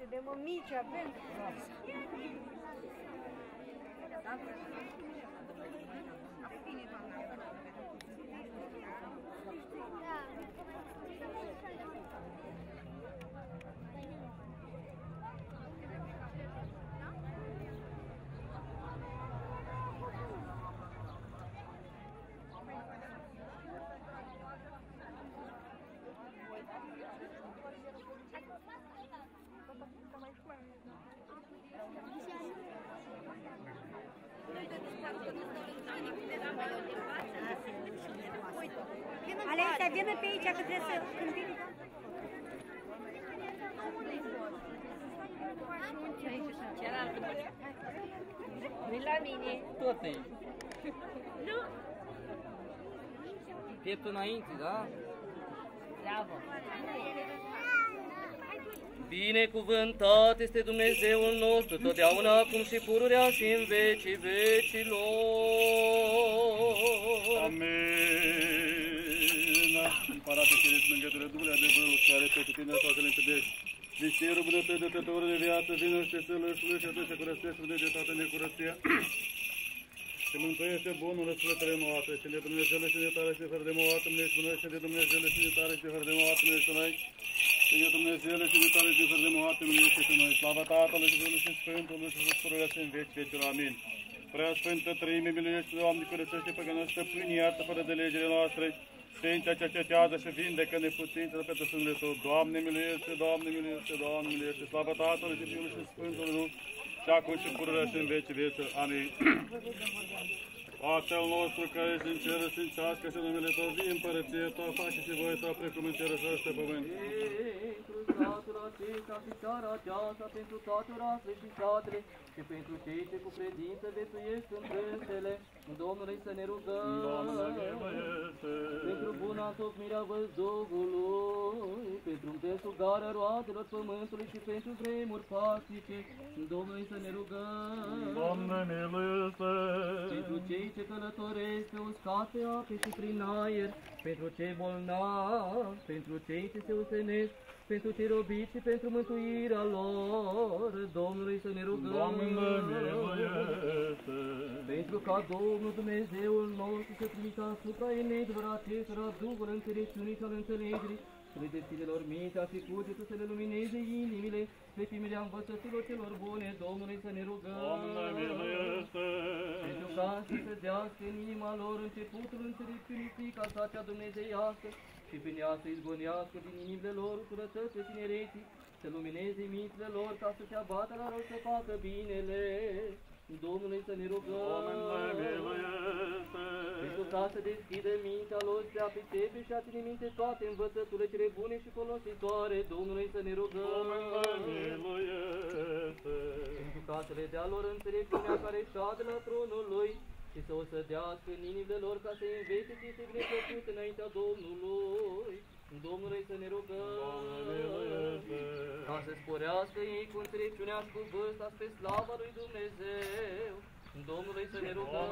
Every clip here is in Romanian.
niște de mămici avem. Alexia, vină pe aici, că trebuie să... Când vine... Nu-i la mine. Tot e. Nu. Pieptul înainte, da? Bravo. Binecuvântat este Dumnezeul nostru, totdeauna, acum și pururea și în vecii vecilor. Amin. Împărate Ceresc, mângâieture, Dumnezeu adevărul care pe tine toate le împedești. Vișterul bunătăi de tătorul de viață, vină și te sălășului și atunci curățește de toată necurăția. Și mântuiește bunul răsplătare moată și de Dumnezeule și de tare și de fără de moată, mânești bună și de Dumnezeule și de tare și de fără de moată, mânești noi. Și de Dumnezeule și de tare și de fără de moată, mânești și noi. Slavă Tatălui și Fiului și Sfântului și Sfântului și în veci vecilor. Amin. Prea Sfântă Trăime, miluiește, Doamne, curățește pe că noi stăpâni, iartă fără de legile noastre. Sfința cercetează și vindecă neputință pentru sângele Tău. Doamne miluiește, Doamne miluiește, Doamne miluiește. Slavă Tatălui și Fiului și Sfântului nostru, și acum și pururea și în veci vecilor. Amin. Tatăl nostru care ești în cer, sfințească și numele Tău, vie împărăție Ta, face și voia Ta, precum în cer și pe pământ. Pentru statul acesta și țara aceasta, pentru toate orașele și satele, și pentru cei ce cu credință viețuiesc întrânsele, Domnului să ne rugăm. Pentru buna întocmirea văzdugului, pentru împesugarea roadelor pământului și pentru vremuri pașnice, Domnului să ne rugăm. Doamne miluiește! Pentru cei ce călătoresc pe uscate ape și prin aer, pentru cei bolnavi, pentru cei ce se usenesc, pentru cei robiți și pentru mântuirea lor, Domnului să ne rugăm. Doamne miluiește! Pentru ca Domnul Dumnezeul nostru să trimită asupra enelor acestora Duhul înțelepciunii și al înțelegerii, să le deschide lor mintea și cugetul, să le lumineze inimile, pe pimirea învățăturilor celor bune, Domnului să ne rugăm. Doamne miluiește! Pentru ca să dească în inima lor începutul înțelepciunii frica sa cea dumnezeiască, și prin ea să izgonească din inimile lor curățăți tinereții, să lumineze mințile lor ca să se abată la rău să facă binele. Domnului să ne rugăm. Doamne miluiește! Pentru ca să deschidă mintea lor, să apricepe și a ține minte toate învățăturile cele bune și folositoare, Domnului să ne rugăm. Doamne miluiește! Pentru ca să le dea lor înțelepciunea care șade la tronul Lui și să o sădească în inimile lor ca să învețe ce este binefăcut înaintea Domnului. Domnului să ne rugăm. Ca să sporească ei cu înțelepciunea și cu vârsta spre slava lui Dumnezeu. Domnului să ne rugăm.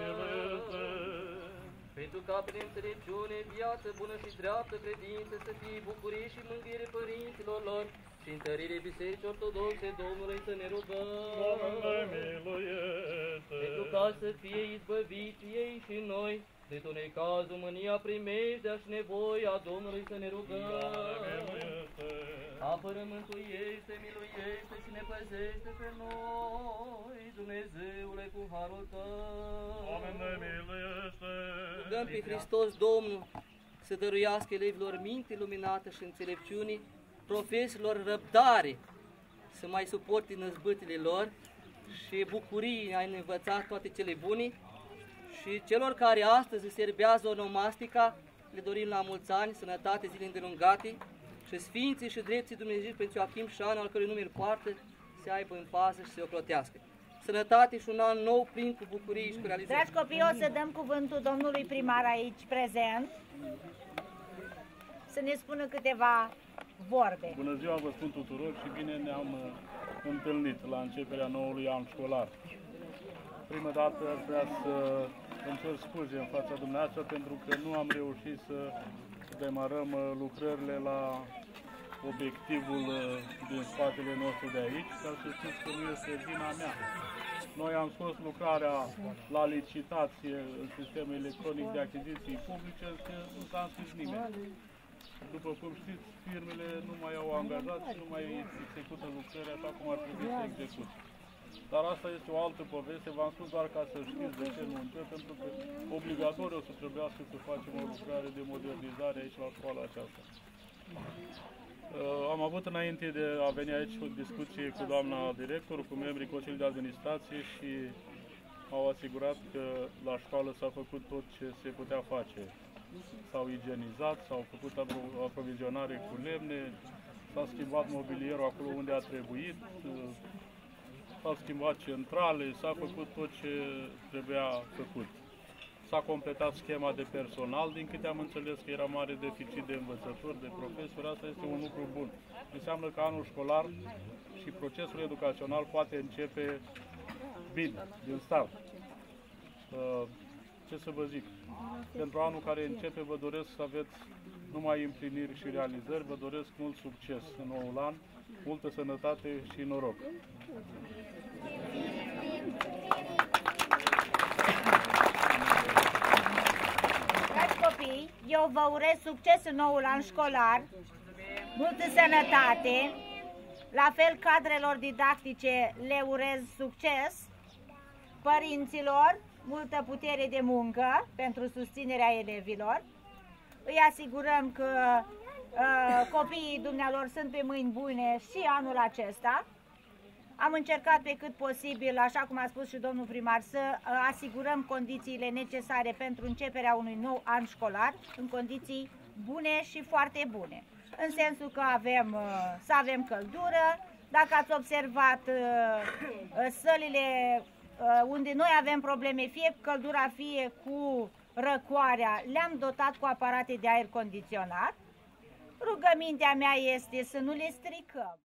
Pentru ca prin înțelepciune, viață bună și dreaptă credință să fie bucurie și mângâiere părinților lor și întărire Bisericii Ortodoxe, Domnului să ne rugăm. Pentru ca să fie izbăviți ei și noi, de tot necazul, mânia, primejdea și nevoia Domnului să ne rugăm. Apără, mântuiește, miluiește și ne păzește pe noi, Dumnezeule, cu harul Tău. Doamne miluiește! Rugăm pe Hristos Domnul să dăruiască elevilor minte luminată și înțelepciunii, profesorilor răbdare, să mai suporte năzbâtile lor și bucurii a învăța toate cele bune. Și celor care astăzi serbează onomastica, le dorim la mulți ani, sănătate, zile îndelungate și Sfinții și Drepții Dumnezeu pentru Joachim și Ana, al cărui nume îl poartă, se aibă în pază și se ocrotească. Sănătate și un an nou plin cu bucurie și cu realizare. Dragi copii, o să dăm cuvântul domnului primar aici prezent, să ne spună câteva vorbe. Bună ziua, vă spun tuturor și bine ne-am întâlnit la începerea noului an școlar. Prima dată aș vrea să îmi cer scuze în fața dumneavoastră pentru că nu am reușit să demarăm lucrările la obiectivul din spatele nostru de aici, ca să știți că nu este vina mea. Noi am scos lucrarea la licitație în sistemul electronic de achiziții publice, că nu s-a înscris nimeni. După cum știți, firmele nu mai au angajați și nu mai execută lucrări așa cum ar trebui să execute. Dar asta este o altă poveste, v-am spus doar ca să știți de ce nu încep, pentru că obligatoriu o să trebuiască să facem o lucrare de modernizare aici la școala aceasta. Am avut înainte de a veni aici o discuție cu doamna director, cu membrii Consiliului de Administrație și au asigurat că la școală s-a făcut tot ce se putea face. S-au igienizat, s-au făcut aprovizionare cu lemne, s-a schimbat mobilierul acolo unde a trebuit, s-au schimbat centrale, s-a făcut tot ce trebuia făcut. S-a completat schema de personal, din câte am înțeles că era mare deficit de învățători, de profesori, asta este un lucru bun. Înseamnă că anul școlar și procesul educațional poate începe bine, din start. Ce să vă zic? Pentru anul care începe vă doresc să aveți numai împliniri și realizări, vă doresc mult succes în noul an, multă sănătate și noroc. Dragi copii, eu vă urez succes în noul an școlar, multă sănătate, la fel cadrelor didactice le urez succes, părinților multă putere de muncă pentru susținerea elevilor. Îi asigurăm că copiii dumnealor sunt pe mâini bune și anul acesta. Am încercat pe cât posibil, așa cum a spus și domnul primar, să asigurăm condițiile necesare pentru începerea unui nou an școlar în condiții bune și foarte bune. În sensul că să avem căldură. Dacă ați observat sălile unde noi avem probleme, fie cu căldura, fie cu răcoarea, le-am dotat cu aparate de aer condiționat. Rugămintea mea este să nu le stricăm.